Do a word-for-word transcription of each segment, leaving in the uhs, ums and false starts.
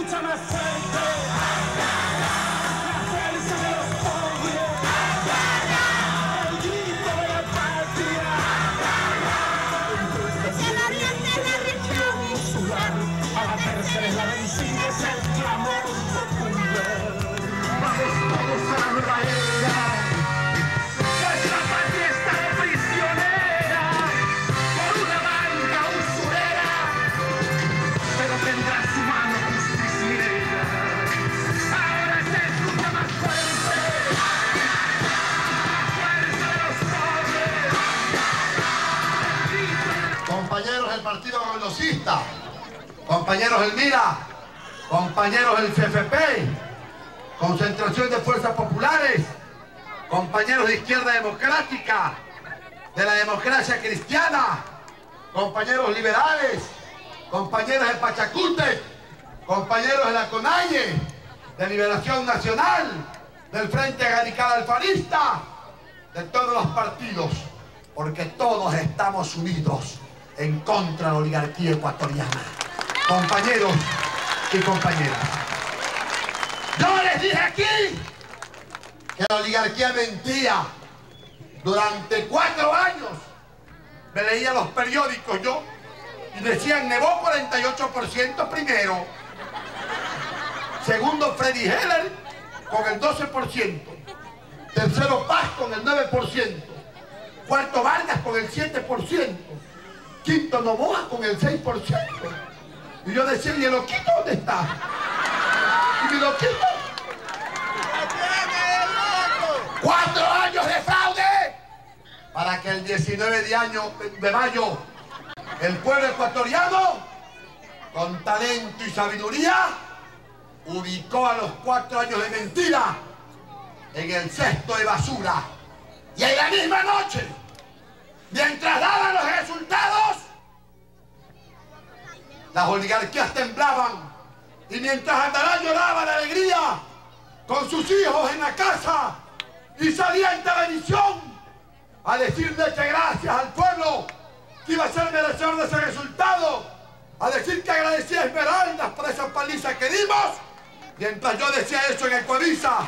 lucha más fuerte. La fuerza de los pobres. El grito de la patria. Se la oriente la región insular. A la tercera es la vencida, es el clamor popular. Vamos todos a la nueva era. Nuestra patria está prisionera por una banca usurera, pero tendrá su mano justiciera. Ahora se escucha más fuerte la fuerza de los pobres. Compañeros del Partido Progresista, compañeros del MIRA, compañeros del C F P, Concentración de Fuerzas Populares, compañeros de Izquierda Democrática, de la democracia cristiana, compañeros liberales, compañeros de Pachacútec, compañeros de la CONAIE, de Liberación Nacional, del Frente Radical Alfarista, de todos los partidos, porque todos estamos unidos en contra de la oligarquía ecuatoriana. Compañeros y compañeras, yo les dije aquí que la oligarquía mentía. Durante cuatro años me leía los periódicos yo y decían Nevó cuarenta y ocho por ciento primero, segundo Freddy Heller con el doce por ciento, tercero Paz con el nueve por ciento, cuarto Vargas con el siete por ciento, quinto Novoa con el seis por ciento. Y yo decía, ¿y el loquito dónde está? ¿Y mi loquito? Cuatro años de fraude para que el diecinueve de, año, de mayo el pueblo ecuatoriano, con talento y sabiduría, ubicó a los cuatro años de mentira en el cesto de basura. Y en la misma noche, mientras daban los resultados, las oligarquías temblaban, y mientras Andalá lloraba de alegría con sus hijos en la casa y salía en televisión a decirle que gracias al pueblo que iba a ser merecedor de ese resultado, a decir que agradecía a Esmeraldas por esa paliza que dimos, mientras yo decía eso en Ecuavisa,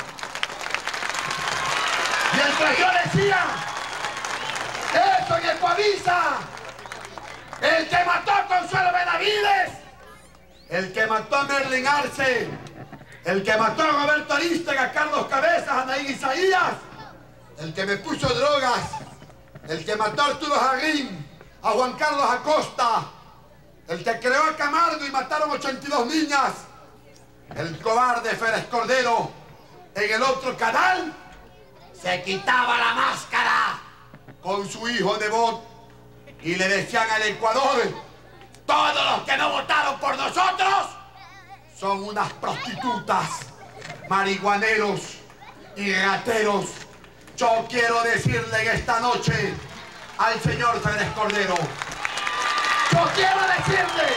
mientras yo decía eso en Ecuavisa, el que mató a Consuelo Benavides, el que mató a Merlin Arce, el que mató a Roberto Arístega, a Carlos Cabezas, a Naín Isaías, el que me puso drogas, el que mató a Arturo Jarrín, a Juan Carlos Acosta, el que creó a Camargo y mataron ochenta y dos niñas, el cobarde Férez Cordero, en el otro canal, se quitaba la máscara con su hijo Nebot y le decían al Ecuador, todos los que no votaron por nosotros son unas prostitutas, marihuaneros y rateros. Yo quiero decirle en esta noche al señor Férez Cordero, yo quiero decirle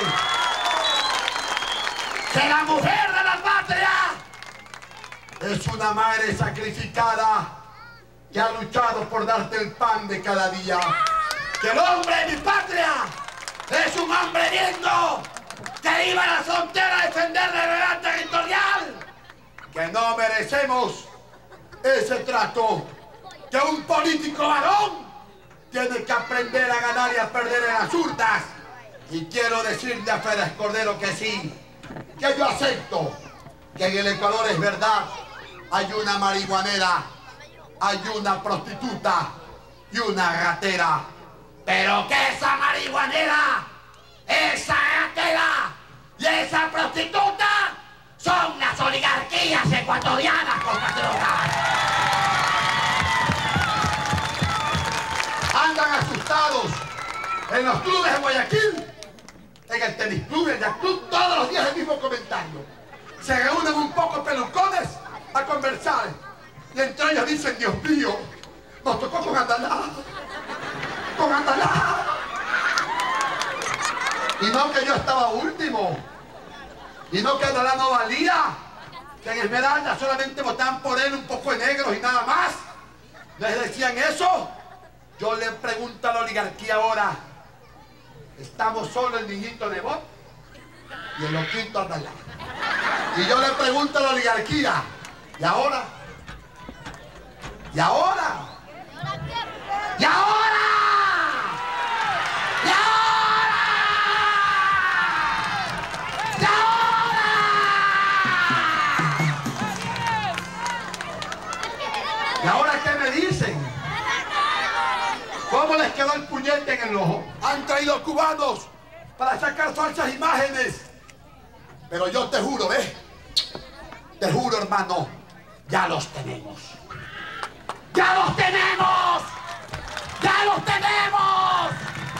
que la mujer de la patria es una madre sacrificada que ha luchado por darte el pan de cada día. Que el hombre de mi patria es un hombre digno que iba a la frontera a defender la unidad territorial. Que no merecemos ese trato. Que un político varón tiene que aprender a ganar y a perder en las urnas. Y quiero decirle a Férez Cordero que sí, que yo acepto que en el Ecuador es verdad, hay una marihuanera, hay una prostituta y una ratera. Pero que esa marihuanera, esa ratera y esa prostituta son las oligarquías ecuatorianas, compatriotas. Andan asustados en los clubes de Guayaquil, en el tenis club, en el yacht club, todos los días el mismo comentario. Se reúnen un poco pelucones a conversar y entre ellos dicen, Dios mío, nos tocó con Andalá, con Andalá. Y no que yo estaba último, y no que Andalá no valía, que en Esmeralda solamente votaban por él un poco de negros y nada más. Les decían eso. Yo le pregunto a la oligarquía ahora, ¿estamos solo el niñito Nebot y el loquito Andalá? Y yo le pregunto a la oligarquía, ¿y ahora? ¿Y ahora? ¿Y ahora? ¿Y ahora? ¿Y ahora? ¿Y ahora qué me dicen? ¿Cómo les quedó el puñete en el ojo? Han traído cubanos para sacar falsas imágenes. Pero yo te juro, ¿ves? Te juro, hermano, ya los tenemos. ¡Ya los tenemos! ¡Ya los tenemos!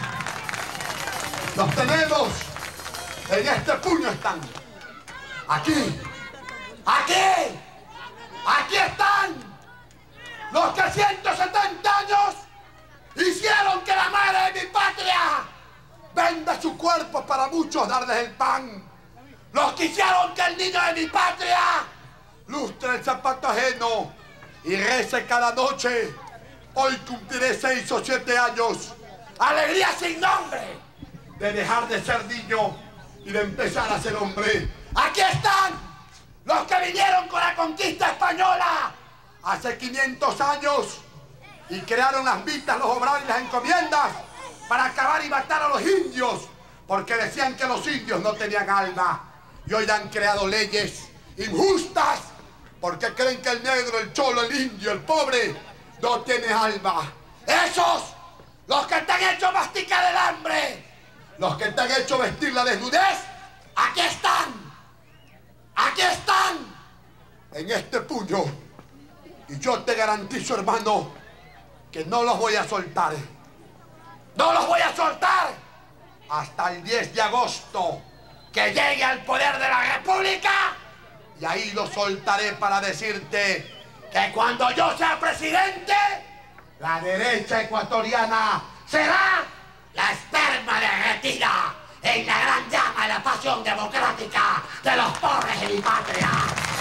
¡Los tenemos! En este puño están. Aquí. Aquí. Aquí están. Los que ciento setenta años hicieron que la madre de mi patria venda su cuerpo para muchos darles el pan. Los que hicieron que el niño de mi patria lustre el zapato ajeno y rece cada noche. Hoy cumpliré seis o siete años. Alegría sin nombre de dejar de ser niño y de empezar a ser hombre. Aquí están los que vinieron con la conquista española hace quinientos años y crearon las mitas, los obrales y las encomiendas para acabar y matar a los indios, porque decían que los indios no tenían alma. Y hoy han creado leyes injustas porque creen que el negro, el cholo, el indio, el pobre no tiene alma. Esos, los que te han hecho masticar el hambre, los que te han hecho vestir la desnudez, aquí están. Aquí están. En este puño. Y yo te garantizo, hermano, que no los voy a soltar. No los voy a soltar hasta el diez de agosto, que llegue al poder de la República, y ahí lo soltaré para decirte que cuando yo sea presidente, la derecha ecuatoriana será la esperma derretida en la gran llama de la pasión democrática de los pobres de mi patria.